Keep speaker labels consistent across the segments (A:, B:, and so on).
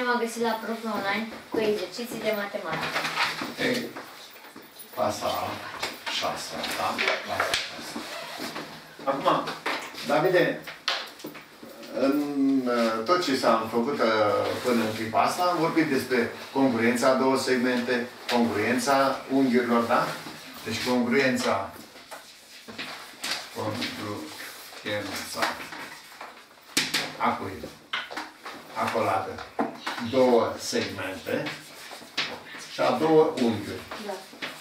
A: problema găsită la proful online cu exerciții de matematică.
B: Ei, pasa 6, da? Pasa 6. Acum, Davide, în tot ce s-a făcut până în clipa asta, am vorbit despre congruența a două segmente, congruența unghiurilor, da? Deci congruența acolată două segmente și a două unghiuri.
A: Da.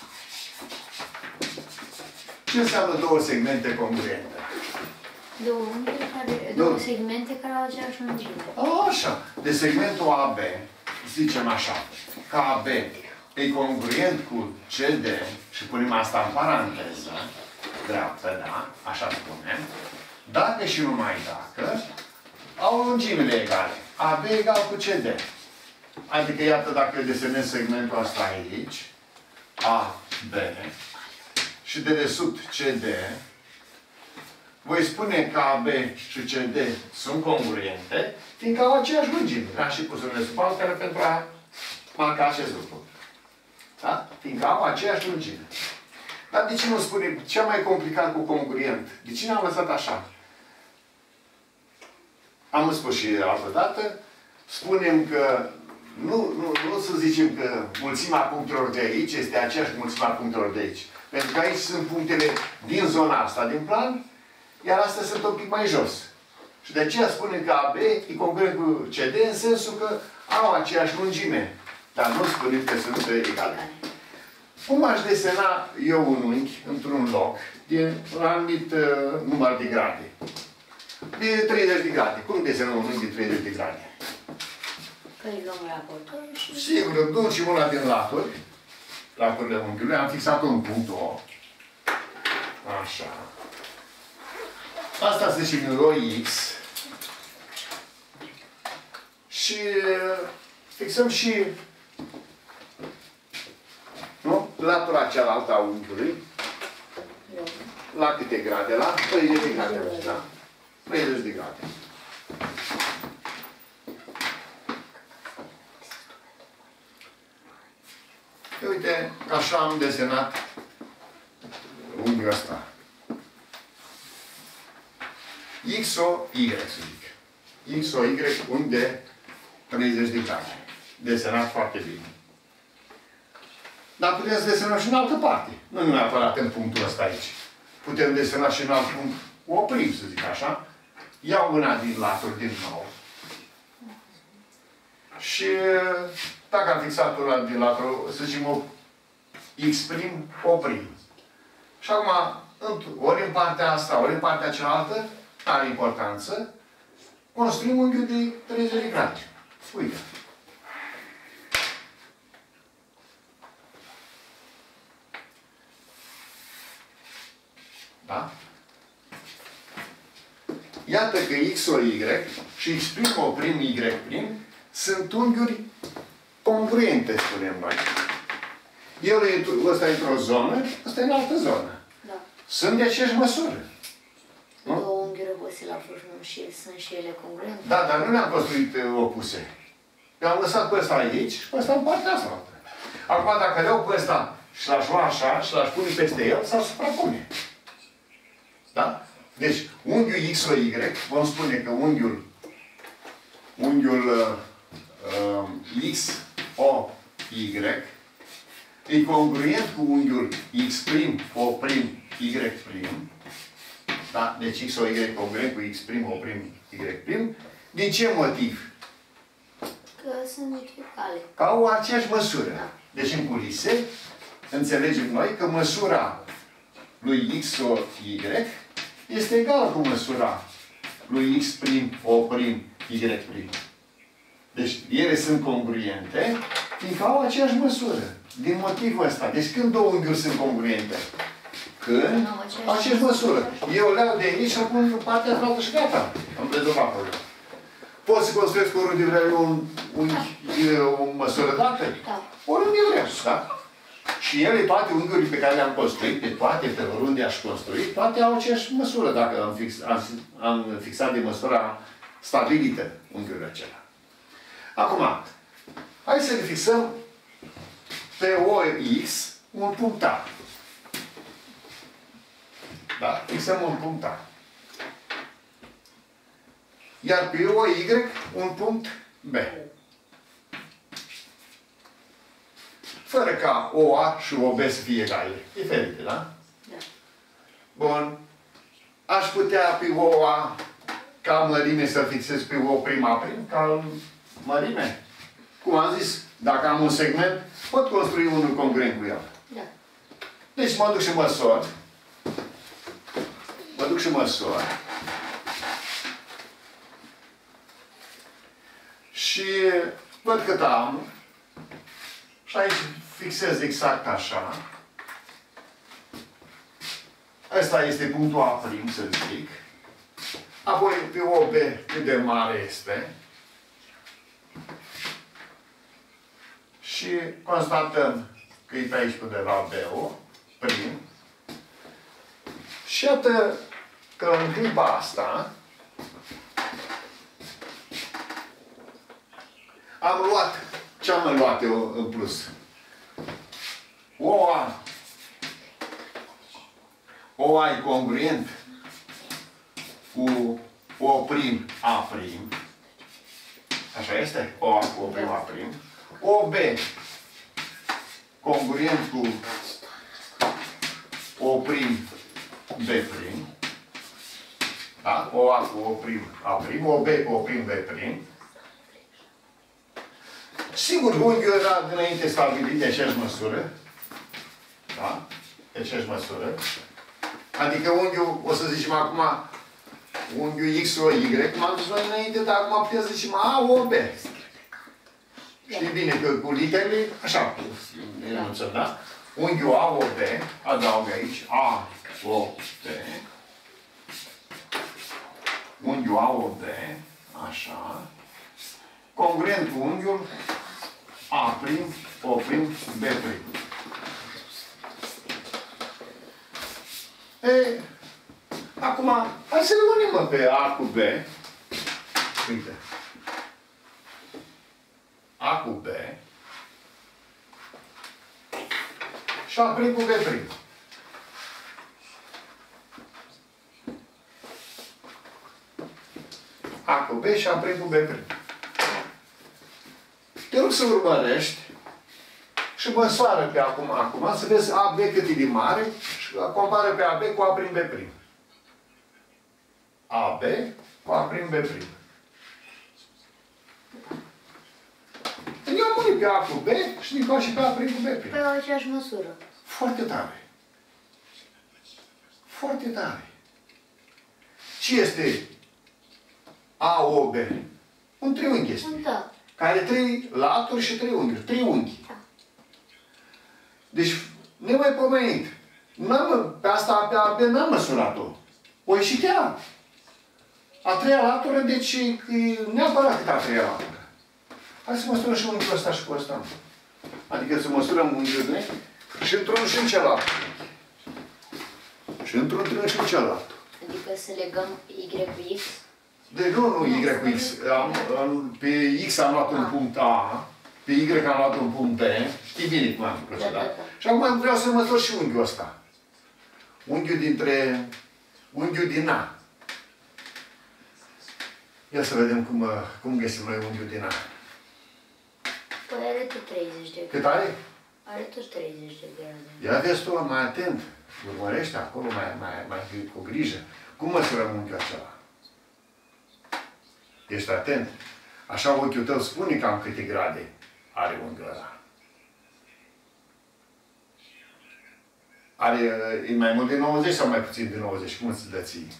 B: Ce înseamnă două segmente congruente?
A: Două unghiuri care, două segmente care au aceeași lungime.
B: Așa. De segmentul AB, zicem așa, că AB e congruent cu CD și punem asta în paranteză, dreaptă, da? Așa spunem. Dacă și numai dacă au lungimile egale. AB egal cu CD. Adică, iată, dacă desenez segmentul ăsta aici, AB, și de desubt CD, voi spune că AB și CD sunt congruente, fiindcă au aceeași lungime. Am și pus în sub altele pentru a marca acest lucru. Da? Fiindcă au aceeași lungime. Dar de ce nu spune cel mai complicat cu congruent? De ce ne-am lăsat așa? Am spus și altă dată, spunem că nu să zicem că mulțimea punctelor de aici este aceeași mulțimea punctelor de aici. Pentru că aici sunt punctele din zona asta, din plan, iar astea sunt un pic mai jos. Și de aceea spunem că AB e congruent cu CD în sensul că au aceeași lungime. Dar nu spunem că sunt egale. Cum aș desena eu un unghi într-un loc din un anumit număr de grade? De 30 de grade. Cum desenăm un unghi de 30 de grade?
A: Păi luăm raportul și...
B: Sigur, ducem una din laturi, laturile unghiului, am fixat un punct O. Așa. Asta se și rho X. Și fixăm și latura cealaltă a unghiului. La câte grade? La 30 de grade. Da? 30 de grade. Uite, așa am desenat unghiul ăsta. X-O-Y, să zic. X-O-Y, unghi de 30 de grade. Desenat foarte bine. Dar putem să desenăm și în altă parte. Nu neapărat în punctul ăsta aici. Putem desena și în alt punct. Oprim, să zic așa. Iau mâna din laturi din nou. Și dacă am fixat una din latură, să zicem X', oprim. Și acum, ori în partea asta, ori în partea cealaltă, are importanță, construim unghiul de 30 de grade. Uite. Da? Iată că X-O-Y și X', Y' sunt unghiuri congruente, spunem noi. Ăsta e într-o zonă, ăsta e în altă zonă.
A: Da.
B: Sunt de aceeași măsură.
A: Două unghiuri opuse la frunjul și sunt și ele congruente?
B: Da, dar nu le-am construit opuse. Le-am lăsat pe ăsta aici și pe ăsta în partea asta. Acum, dacă le iau pe ăsta și l-aș lua așa și l-aș pune peste el, s-ar suprapune. Da? Deci, unghiul X-O-Y, vom spune că unghiul X-O-Y e congruent cu unghiul X', O', Y'. Da? Deci X-O-Y congruent cu X', O', Y'. Din ce motiv?
A: Că sunt egale.
B: Că au aceeași măsură.
A: Da.
B: Deci în culise înțelegem noi că măsura lui X-O', este egală cu măsura lui X', O', Y'. Deci ele sunt congruente, fiindcă au aceeași măsură. Din motivul ăsta. Deci când două unghiuri sunt congruente? Când au aceeași măsură. Eu le iau de aici și îl pun în partea cealaltă și gata. Am rezolvat problema. Poți să construiesc oriunde vreau o măsură dată?
A: Da.
B: Oriunde vreau, da? Și ele, toate unghiurile pe care le-am construit, pe oriunde aș construi, toate au aceeași măsură, dacă am fixat de măsura stabilită unghiurile acelea. Acum, Hai să ne fixăm pe OX un punct A. Da? Fixăm un punct A. Iar pe OY un punct B. Fără ca OA și OB să fie egale. Diferite, da?
A: Da.
B: Bun. Aș putea pe OA ca mărime să fixez pe O', ca mărime. Cum am zis, dacă am un segment, pot construi unul congruent cu el.
A: Da.
B: Deci mă duc și măsor. Mă duc și măsor. Și văd cât am. Și aici fixez exact așa. Ăsta este punctul A', să zic. Apoi pe OB cât de mare este. Și constatăm că e pe aici undeva B-ul, prim. Și iată că în clipa asta am luat, ce am luat eu în plus? OA e congruent cu O'A'. Așa este? OA cu O'A'. OB congruent cu O'B'. Da? OA cu O'A', OB cu O'B'. Sigur, unghiul era dinainte stabilit de aceeași măsură. Da? De aceeași măsură. Adică unghiul, o să zicem acum, unghiul XOY, cum am zis noi înainte, dar acum putem să zicem AOB. Știi bine că cu literele, așa, enunță, da? Unghiul AOB, adaug aici, AOB. Unghiul AOB, așa. Congruent cu unghiul A', O', B'. E, acum, hai să rămânem pe A cu B. Uite. A cu B. Și A' cu B'. A cu B și A' cu B'. Te rog să urmărești și măsoară pe acum, să vezi AB cât e de mare și compară pe AB cu A', B'. AB cu A', B'. Eu am unit pe A cu B și din și pe A' cu B'.
A: Pe aceeași măsură.
B: Foarte tare. Foarte tare. Ce este AOB? Un triunghi este.
A: Da.
B: Care are 3 laturi și 3 unghiuri. 3 unghi.
A: Da.
B: Deci, nemaipomenit. Pe asta, pe AB, n-am măsurat-o. O ieși chiar. A treia latură, deci, neapărat cât a treia latură. Hai să măsurăm și unghiul ăsta și cu ăsta. Adică să măsurăm unghiurile și într-unul și în celălalt. Și într-un și în celălalt.
A: Adică să legăm Y cu X?
B: Deci nu Y cu X. Pe X am luat un punct A, pe Y am luat un punct B. Știi bine cum am procedat. Da. Și acum vreau să măsor și unghiul ăsta. Unghiul din A. Ia să vedem cum găsim noi unghiul din A.
A: Păi are tot 30 de grade.
B: Cât are?
A: Are tot 30 de grade.
B: Ia vezi tu, mai atent. Urmărește acolo, mai cu grijă. Cum măsurăm unghiul acela? Ești atent. Așa ochiul tău spune cam câte grade are unghiul ăla. E mai mult de 90 sau mai puțin de 90? Cum îți dă ție?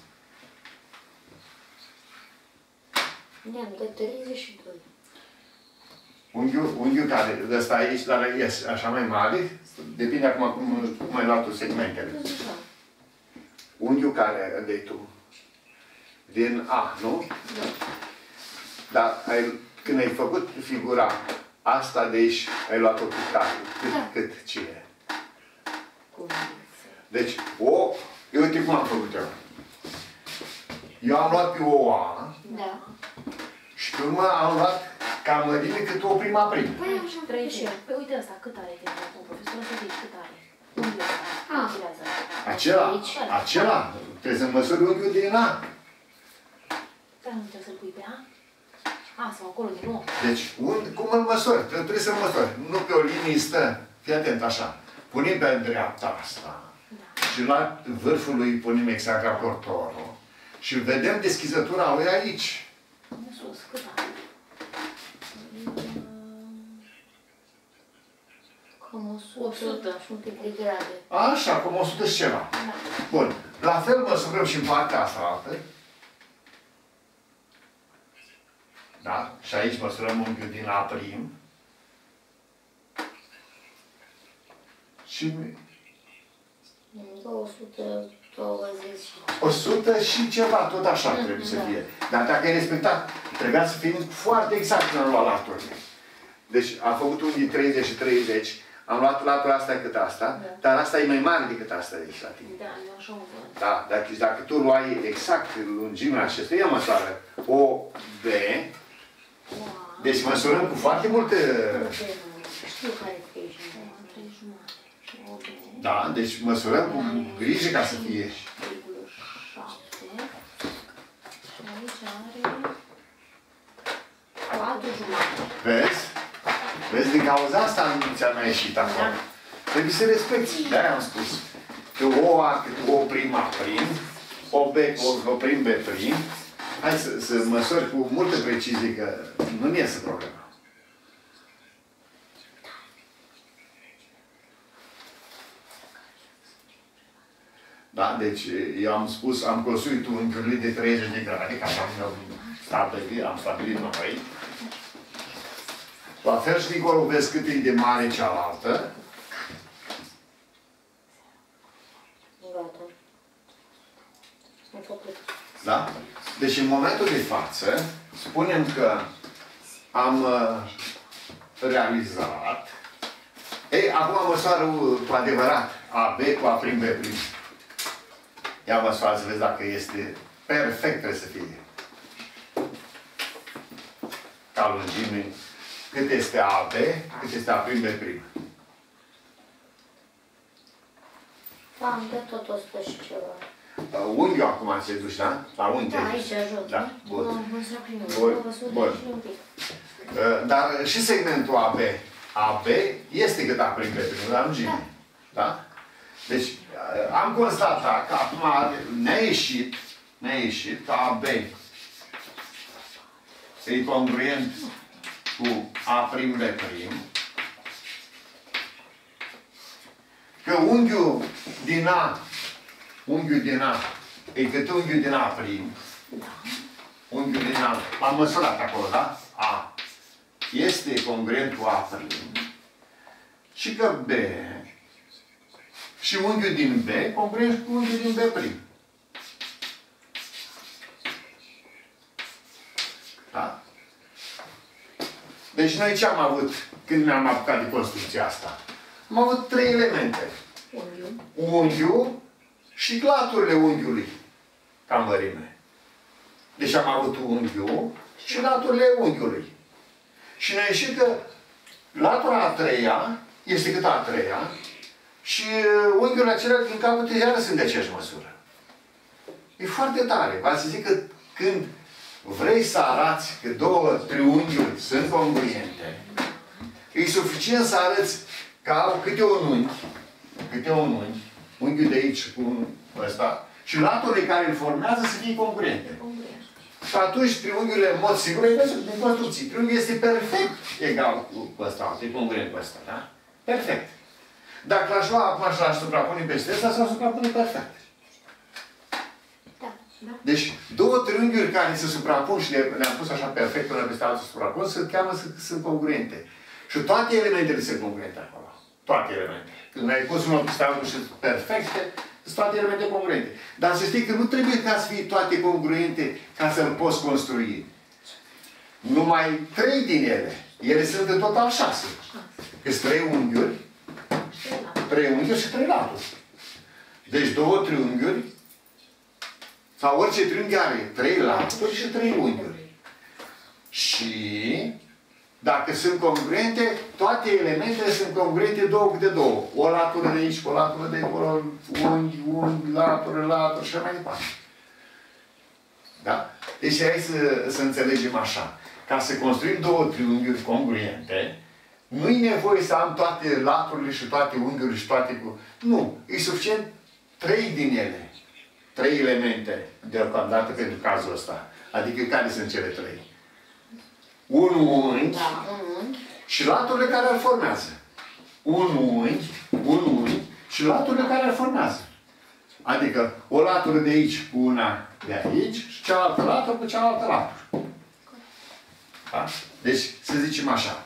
A: Ne-am dat 32.
B: Unghiul care ăsta aici, dar e așa mai mare, depinde acum cum ai luat tu segmentele. Unghiul care dai tu din A, nu?
A: Da.
B: Dar când ai făcut figura asta de aici, ai luat-o cu care? Cât ce e? Deci, uite cum am făcut eu. Eu am luat pe OA.
A: Da.
B: Și pe urmă am luat ca mărime cât o prima primă.
A: Păi așa
C: 30. Păi uite asta, cât are de acum, profesorul să zici cât are. Unghiul ăsta.
B: Acela, trebuie să măsori unghiul din A.
C: Dar nu trebuie să-l pui pe A? A, sau acolo din nou.
B: Deci, cum îl măsori? Trebuie să-l măsori. Nu pe o linie stă. Fii atent așa. Punem pe dreapta asta.
C: Da.
B: Și la vârful lui punem exact raportorul. Și vedem deschizătura lui aici.
C: În sus, cât are?
A: Cam 100 și un pic de grade.
B: Așa, cum 100 și ceva.
C: Da.
B: Bun. La fel măsurăm și în partea asta. Da? Și aici măsurăm unghiul din A'. Și
A: 220 și
B: 100 și ceva, tot așa trebuie să fie. Dar dacă ai respectat, trebuia să fim foarte exact când am luat laturile. Deci am făcut unghii 30 și 30, am luat latura asta cât asta, dar asta e mai mare decât asta de aici la tine.
C: Da, eu așa o văd.
B: Da, dacă tu luai exact lungimea acestui, ia măsoară O, B, deci măsurăm cu foarte multe...
A: știu care e 30.
B: Da, deci măsurăm cu grijă ca să fie.
C: 1,7. Și aici are 4 jumate.
B: Vezi? Vezi, din cauza asta nu ți-a mai ieșit acolo. Trebuie să respecti. De-aia am spus. Că O A, cât O prima prim, O B, O prim, B prim. Hai să măsori cu multă precizie, că nu-mi iese problema. Da? Deci, eu am spus, am construit unghiurile de 30 de grade, ca așa am stabilit noi. La fel și dincolo vezi cât e de mare cealaltă.
A: Gata. Am făcut.
B: Da? Deci în momentul de față, spunem că am realizat. Ei, acum măsoară cu adevărat AB cu A', B'. Ia măsoară să vezi dacă este perfect, trebuie să fie. Ca lungime, cât este AB, cât este A', B'.
A: Am dat tot 100 și ceva.
B: Unghiul acum se duci, da? La unghi.
A: Da, aici ajut.
B: Da, bun.
A: Nu, măsura primul.
B: Bun,
A: 100
B: bun.
A: și un pic.
B: Dar și segmentul AB. AB este cât A', B', la lungime. Da? Deci, am constatat că acum ne-a ieșit că AB e congruent cu A', B', că unghiul din A e cât unghiul din A'. Unghiul din A. Am măsurat acolo, da? A este congruent cu A'. Și că B și unghiul din B congruent cu unghiul din B'. Da? Deci noi ce am avut când ne-am apucat de construcția asta? Am avut 3 elemente. Unghiul și laturile unghiului, ca mărime. Deci am avut unghiul și laturile unghiului. Și ne-a ieșit că latura a treia este cât a treia și unghiurile acelea din capăt iară sunt de aceeași măsură. E foarte tare. V-am să zic că când vrei să arăți că două triunghiuri sunt congruente, e suficient să arăți că au câte un unghi, unghiul de aici cu ăsta, și laturile care îl formează să fie congruente. Și atunci triunghiurile, în mod sigur, ai văzut din construcții. Triunghiul este perfect egal cu ăsta, e congruent cu ăsta, da? Perfect. Dacă l-aș lua acum și l-aș suprapune peste ăsta, s-ar suprapune perfect.
A: Da.
B: Deci, două triunghiuri care se suprapun și le-am pus așa perfect până peste altul se suprapun, se cheamă să sunt congruente. Și toate elementele sunt congruente acolo. Toate elementele. Când ai pus unul peste altul și sunt perfecte, sunt toate elemente congruente. Dar să știi că nu trebuie ca să fie toate congruente ca să-l poți construi. Numai 3 din ele. Ele sunt în total 6. Că sunt 3 unghiuri, 3 unghiuri și 3 laturi. Deci 2 triunghiuri, sau orice triunghi are 3 laturi și 3 unghiuri. Și Dacă sunt congruente, toate elementele sunt congruente două câte două. O latură de aici, o latură de acolo, unghi, latură și așa mai departe. Da? Deci hai să înțelegem așa. Ca să construim două triunghiuri congruente, nu e nevoie să am toate laturile și toate unghiurile și toate... Nu. E suficient 3 din ele. 3 elemente deocamdată pentru cazul ăsta. Adică care sunt cele 3? Un unghi,
A: Da, un unghi.
B: Și laturile care îl formează. Un unghi și laturile care îl formează. Adică o latură de aici cu una de aici și cealaltă latură cu cealaltă latură. Da? Deci, să zicem așa.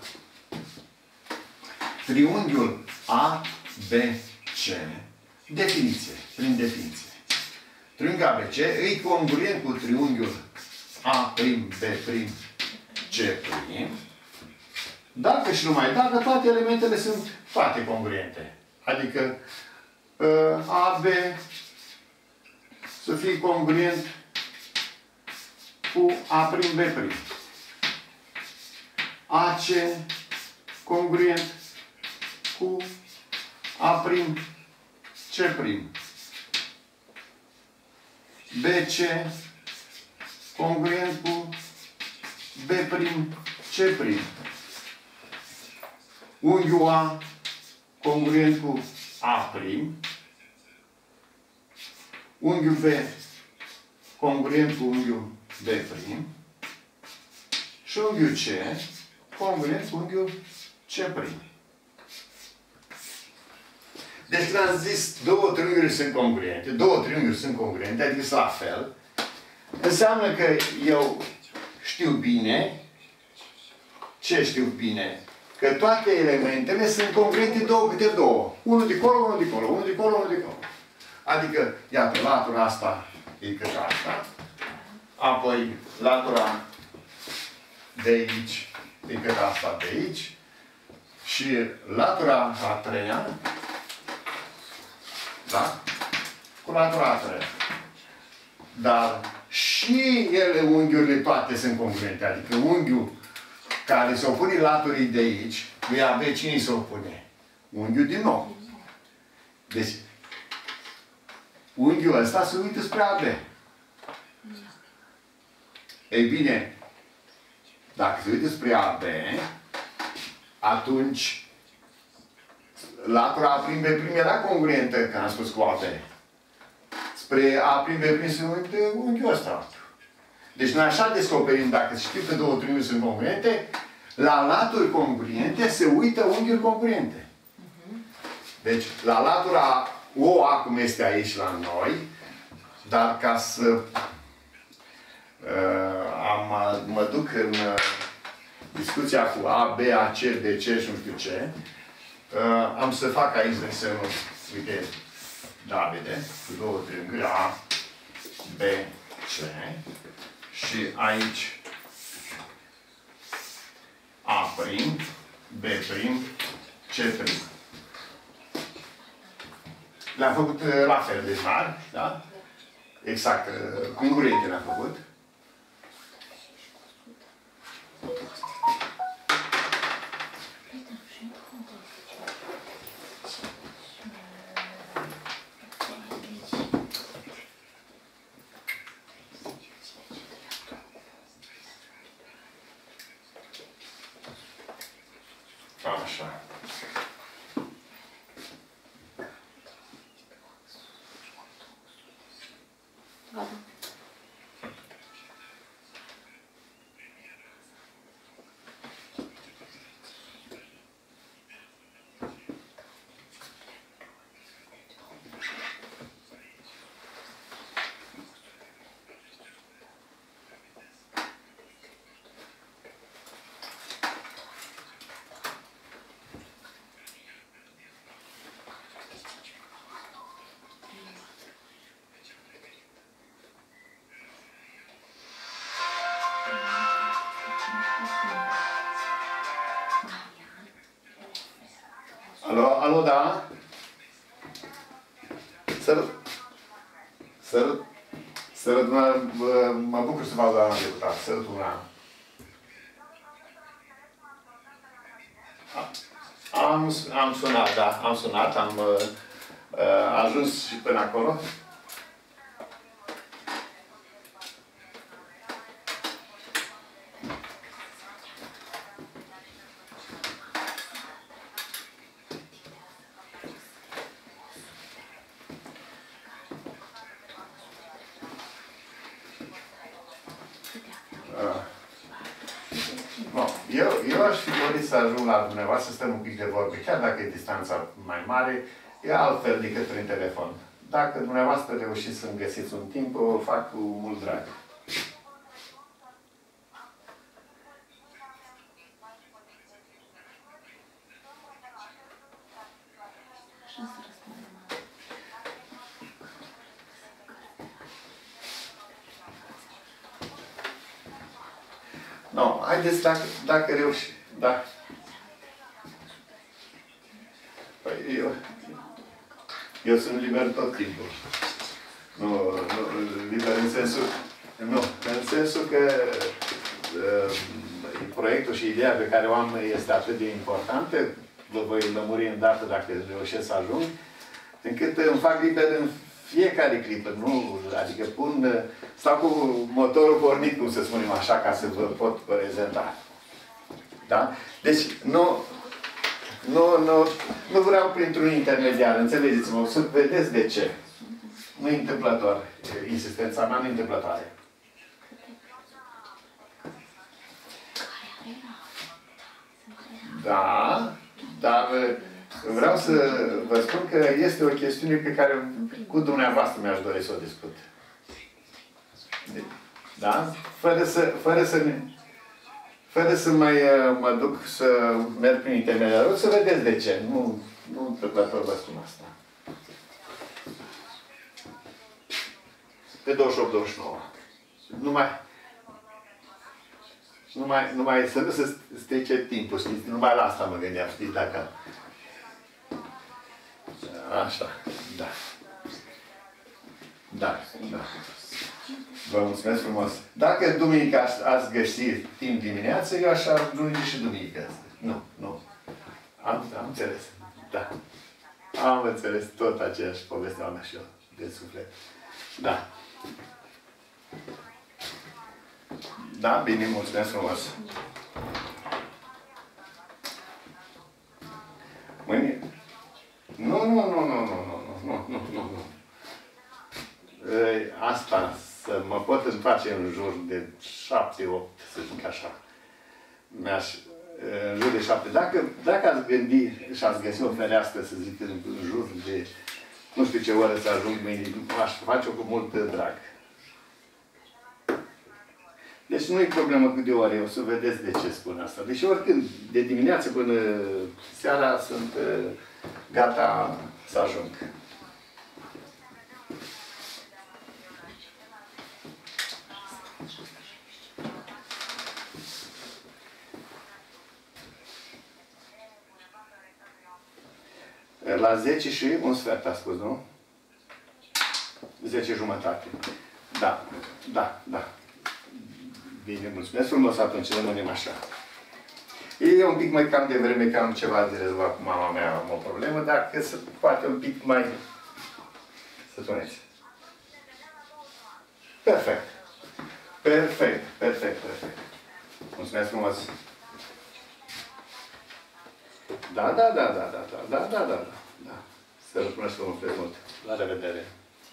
B: Triunghiul ABC, definiție, prin definiție. Triunghiul ABC e congruent cu triunghiul A'B'C', dacă și numai dacă toate elementele sunt toate congruente. Adică AB să fie congruent cu A'B'. AC congruent cu A'C'. BC congruent cu B'C'. Unghiul A congruent cu A'. Unghiul B congruent cu unghiul B'. Și unghiul C congruent cu unghiul C'. Deci când am zis două triunghiuri sunt congruente, adică sunt la fel, înseamnă că eu știu bine, ce știu bine? Că toate elementele sunt congruente două câte două. Unul de acolo, unul de acolo, unul de acolo, unul de acolo. Adică, iată, latura asta e cât asta. Apoi, latura de aici e cât asta de aici. Și latura a treia, da? Cu latura a treia. Dar și ele, unghiurile toate sunt congruente. Adică unghiul care se opune laturii de aici, lui AB, cine se opune? Unghiul din nou. Deci, unghiul ăsta se uită spre AB. Ei bine, dacă se uită spre AB, atunci latura A'B' era congruentă, când am spus cu AB. Spre A'B' se uită unghiul ăsta. Deci noi așa descoperim, dacă știu că două triunghiuri sunt congruente, la laturi congruente se uită unghiuri congruente. Deci, la latura OA, cum este aici la noi, dar ca să mă duc în discuția cu A, B, A, C, D, C și nu știu ce, am să fac aici desenul, uite, Davide, cu două triunghiuri, A, B, C, și aici A', B', C'. Le-am făcut la fel de mari, da? Exact, congruente le-am făcut. Așa.
C: Gata.
B: Alo, alo, da? Sărut, mă bucur să vă aud, doamna deputat. Sărut una. Am sunat, da, am sunat, am ajuns și până acolo. Eu aș fi dorit să ajung la dumneavoastră, să stăm un pic de vorbe, chiar dacă e distanța mai mare, e altfel decât prin telefon. Dacă dumneavoastră reușiți să-mi găsiți un timp, o fac cu mult drag. No, haideți dacă reuși. Da. Păi eu sunt liber tot timpul. Nu, liber în sensul... Nu, în sensul că proiectul și ideea pe care o am este atât de importantă, vă voi lămuri îndată dacă reușesc să ajung, încât îmi fac liber în fiecare clipă, nu? Adică stau cu motorul pornit, cum să spunem așa, ca să vă pot prezenta. Da? Deci, nu vreau printr-un intermediar, înțelegeți-mă, să vedeți de ce. Nu e întâmplător. Insistența mea nu e întâmplătoare. Da, dar vreau să vă spun că este o chestiune pe care cu dumneavoastră mi-aș dori să o discut. Da? Fără să mai mă duc să merg prin intermediarul, să vedeți de ce. Nu întâmplător vă spun asta. Pe 28-29. Numai să nu se strice timpul, știți? Numai la asta mă gândeam, știți, dacă... Așa, da. Da. Vă mulțumesc frumos. Dacă duminică ați găsi timp dimineață, eu aș ajunge și duminică. Nu. Am înțeles. Da. Am înțeles tot aceeași poveste am și eu de suflet. Da. Da, bine, mulțumesc frumos. Mâine? Nu. Asta, să mă pot întoarce în jur de 7-8, să zic așa. În jur de 7. Dacă ați gândi și ați găsi o fereastră, să zic, în jur de nu știu ce oră să ajung mâine, aș face-o cu mult drag. Deci nu e problemă cât de ore, o să vedeți de ce spun asta. Deci oricând, de dimineață până seara, sunt gata să ajung. La 10 și un sfert, a spus, nu? 10 jumătate. Da. Bine, mulțumesc frumos, atunci rămânem așa. E un pic mai cam de vreme, că am ceva de rezolvat cu mama mea, am o problemă, dar că se poate un pic mai... Să spuneți. Perfect. Mulțumesc frumos. Da. Să răspuneți frumos mult. La revedere.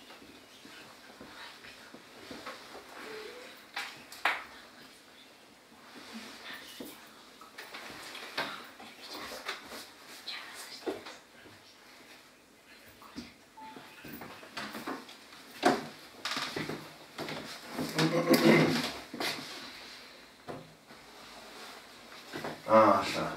B: Așa.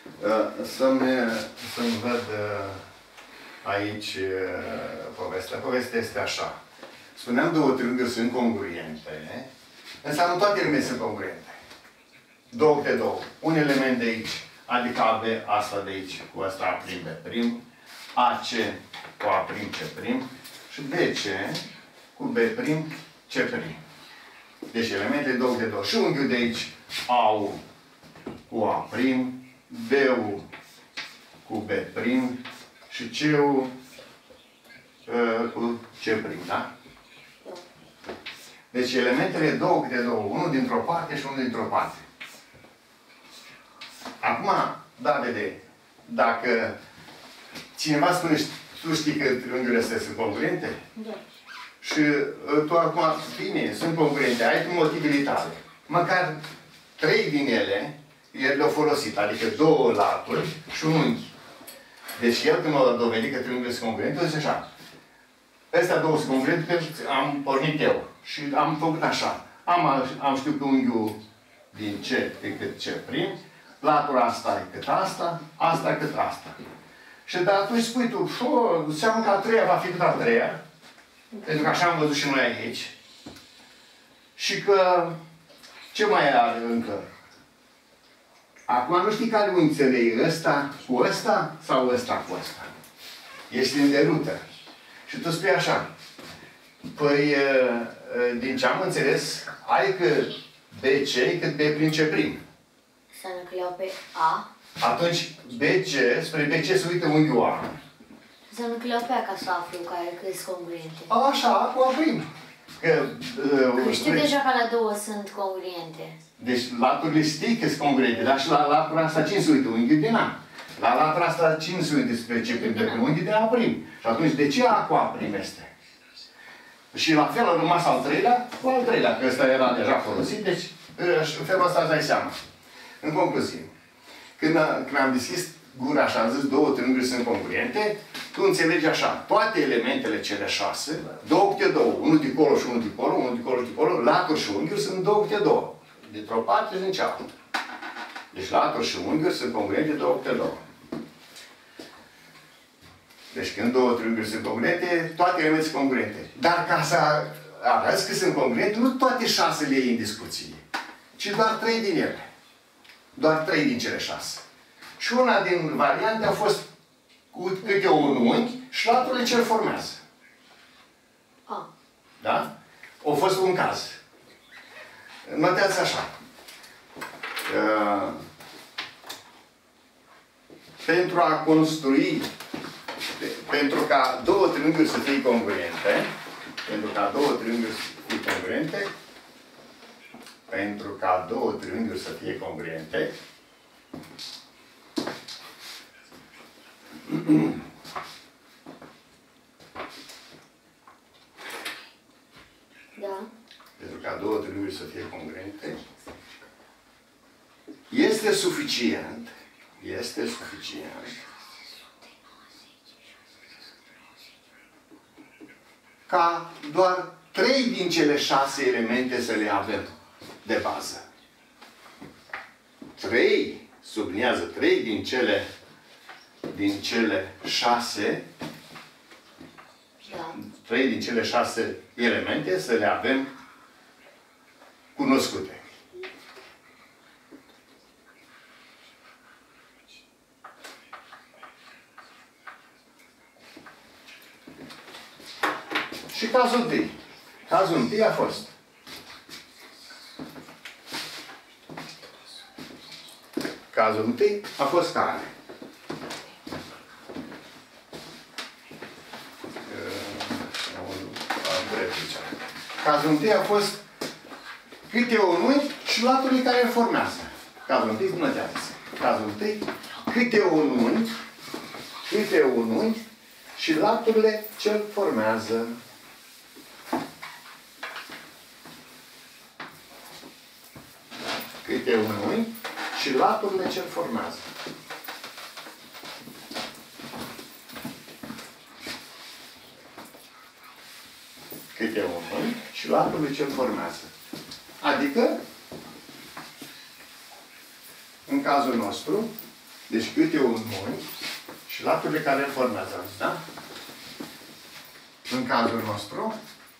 B: Să-mi văd aici povestea. Povestea este așa. Spuneam, două triunghiuri sunt congruente. Înseamnă toate elementele sunt congruente. Două pe două. Un element de aici, adică AB, asta de aici, cu asta A', B', AC cu A', C' și BC cu B', C'. Deci elemente două de două. Și unghiul de aici, AU cu A', B-ul cu B prim și C-ul cu C prim, da? Deci elementele două câte două, unul dintr-o parte și unul dintr-o parte. Acum, Davide, dacă cineva spune, tu știi că triunghiurile astea sunt congruente?
C: Da.
B: Și tu acum, bine, sunt congruente, ai tu motivele tale. Măcar 3 din ele, el le-a folosit, adică 2 laturi și un unghi. Deci el când a dovedit că triunghiurile sunt congruente, a zis așa. Astea două sunt congruente pentru că am pornit eu. Și am făcut așa. Am știut că unghiul din C e cât C prim, latura asta e cât asta, asta e cât asta. Și de atunci spui tu, înseamnă că a treia va fi cât a treia, pentru că așa am văzut și noi aici. Și că, ce mai are încă? Acum nu știi care unghi să lei, ăsta cu ăsta sau ăsta cu ăsta. Ești în derută. Și tu spui așa, păi, din ce am înțeles, ai că BC e cât B prin C prim.
A: Înseamnă că le iau pe A.
B: Atunci, BC, spre BC se uită unghiul A.
A: Înseamnă că le iau pe A ca să aflu care că sunt congruente.
B: Așa, cu A prim. Că
A: știu deja că la două sunt congruente.
B: Deci laturile știi că sunt congruente, dar și la latura asta cine se uită? Unghiul din A. La latura asta cine se uită spre C prim? Unghiul din A prim. Și atunci de ce A cu A prim este? Și la fel a rămas al treilea cu al treilea, că ăsta era deja folosit, deci în felul ăsta îți dai seama. În concluzie, când am deschis gura și am zis două triunghiuri sunt congruente, tu înțelegi așa, toate elementele cele 6, două câte două, unul de colo și unul de colo, unul de colo și de colo, laturi și unghiuri sunt două câte două. Dintr-o parte și din cealaltă. Deci laturi și unghiuri sunt congruente două câte două. Deci când două triunghiuri sunt congruente, toate elementele sunt congruente. Dar ca să arăți că sunt congruente, nu toate 6 le iei în discuție, ci doar 3 din ele. Doar 3 din cele 6. Și una din variante a fost cu câte un unghi și laturile ce îl formează. Da? A fost un caz. Noteați așa. Pentru a construi, pentru ca două triunghiuri să fie congruente, pentru ca două triunghiuri să fie congruente, pentru ca două triunghiuri să fie congruente,
A: Da.
B: pentru ca două triunghiuri să fie congruente, este suficient ca doar 3 din cele 6 elemente să le avem de bază. 3, subliniază 3 din cele 6,
A: Da.
B: 3 din cele 6 elemente să le avem cunoscute. Și cazul întâi. Cazul întâi a fost care? Cazul întâi a fost câte un unghi și laturile care îl formează. Cazul întâi, notează. Cazul întâi, câte un unghi și laturile ce îl formează. Câte un unghi și laturile ce îl formează. Câte un unghi și laturile ce îl formează. Adică, în cazul nostru, deci câte un unghi și laturile care îl formează. Da? În cazul nostru,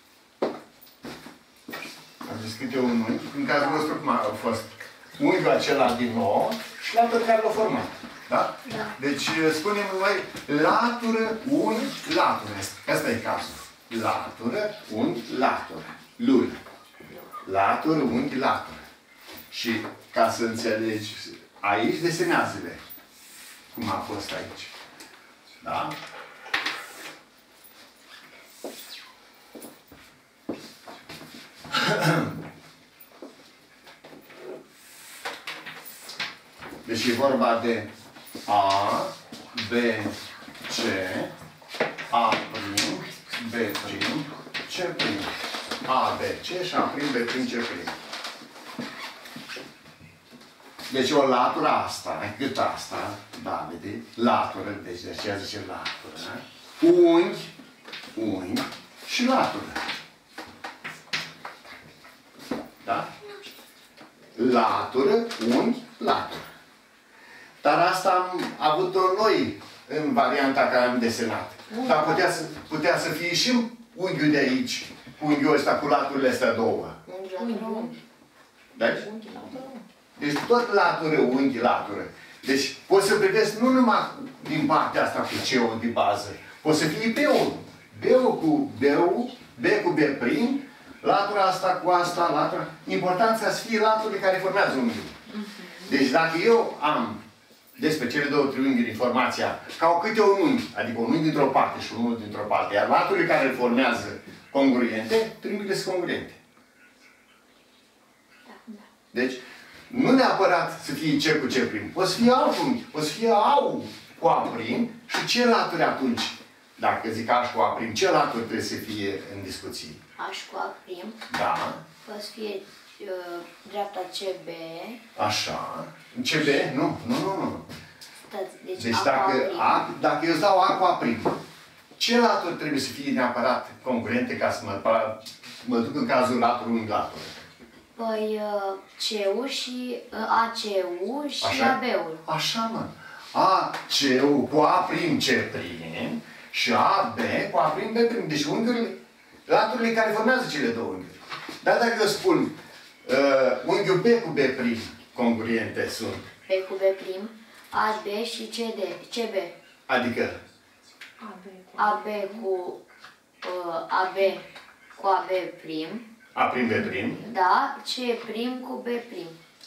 B: am zis câte un unghi. În cazul nostru, cum a fost? Unghiul acela din nou și latură care l-a format. Da?
A: Da.
B: Deci, spunem noi, latură, unghi, latură. Asta e cazul. Latură, unghi, latură. Lui. Latură, unghi, latură. Și ca să înțelegi aici desenează-le. Cum a fost aici. Da? Deci e vorba de A, B, C, A prim, B prim, C prim. A, B, C și A prim, B prim, C prim. Deci o latură asta, cât asta, Davide, latură, deci de aceea zice latură, unghi și latură. Da? Latură, unghi, latură. Dar asta am avut-o noi în varianta care am desenat. Dar putea să fie și unghiul de aici, cu unghiul ăsta, cu laturile astea două. Deci tot latură, unghi, latură. Deci poți să privesc nu numai din partea asta cu C-ul de bază. Poți să fie B-ul. B-ul cu B-ul, B cu B prim, latura asta cu asta, latura. Importanța să fie laturile care formează unghiul. Deci dacă eu am despre cele două triunghiuri informația ca o câte un unghi, adică un unghi dintr-o parte și unul dintr-o parte, iar laturile care îl formează congruente, triunghiurile sunt congruente. Deci, nu neapărat să fie C cu C prim. Poți să fie alt unghi. Poți să fie A cu A prim și ce laturi atunci? Dacă zic A cu A prim, ce laturi trebuie să fie în discuție?
A: A cu A prim.
B: Da.
A: Poate să fie dreapta CB.
B: Așa. CB? Nu. Deci dacă eu îți dau A cu A prim, ce laturi trebuie să fie neapărat congruente ca să mă duc în cazul latură unghi latură?
A: Păi C-ul și AC-ul și AB-ul.
B: Așa, mă. AC-ul cu A prim C prim și AB cu A prim B prim. Deci unghiurile, laturile care formează cele două unghiuri. Dar dacă eu spun unghiul B cu B prim congruente sunt.
A: B cu B prim, AB și CB.
B: Adică?
A: AB cu AB cu AB prim.
B: A prim, B prim.
A: Da, C prim cu B prim.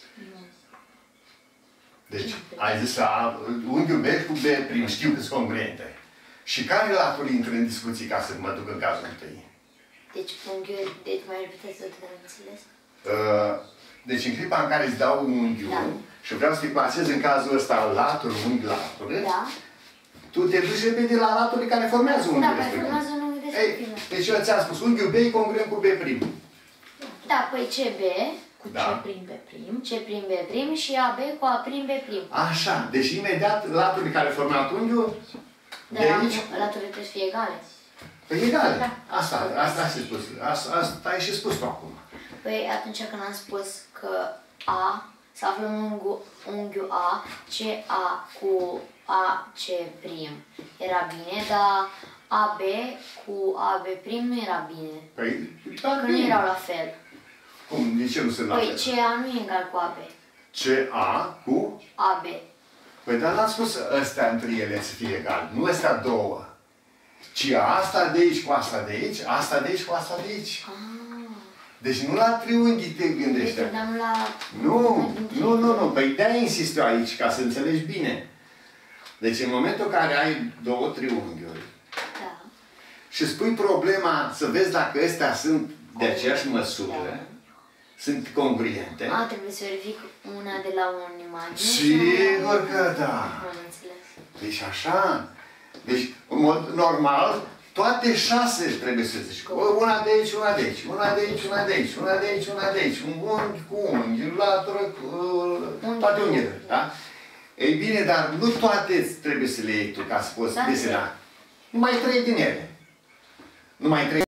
B: Deci, ai zis unghiul B cu B prim, știu că sunt congruente. Și care laturi intră în discuții ca să mă duc în cazul întâi?
A: Deci unghiul, deci mai repede să te înțeles?
B: Deci în clipa în care îți dau unghiul și vreau să te plasez în cazul ăsta latură, unghi, latură, tu te duci repede la laturile care formează unghiul respectiv.
A: Da, care formează unghiul respectiv.
B: Deci eu ți-am spus, unghiul B e congruent cu B prim.
A: Da, păi CB
C: cu C prim B prim.
A: C prim B prim și AB cu A prim B prim.
B: Așa, deci imediat laturile care formează unghiul, de aici...
A: Laturile trebuie să fie egale.
B: Păi egale. Da. Asta ai spus. Asta ai și spus tu acum.
A: Păi atunci când am spus că A se află în unghiul A, CA cu AC prim era bine, dar AB cu AB prim nu era bine.
B: Păi,
A: că nu erau la fel.
B: Cum? De ce nu sunt la fel?
A: Păi CA nu e egal cu AB.
B: CA cu?
A: AB.
B: Păi dar n-am spus ăstea între ele să fie egal. Nu ăstea două. Ci asta de aici cu asta de aici, asta de aici cu asta de aici. Deci nu la triunghi te gândești.
A: Deci nu la...
B: Nu. Păi de-aia insist eu aici, ca să înțelegi bine. Deci în momentul în care ai două triunghiuri și spui problema să vezi dacă astea sunt de aceeași măsură, sunt congruente.
A: Trebuie să verific una de la o imagine.
B: Sigur că da.
A: Am înțeles.
B: Deci așa. Deci, în mod normal, toate 6 trebuie să zici. Una de aici, una de aici, una de aici, una de aici, una de aici, una de aici. Un unghi cu unghi, latură cu... toate unghiile, da? Ei bine, dar nu toate trebuie să le iei tu ca să poți desena. Numai 3 din ele. Numai 3.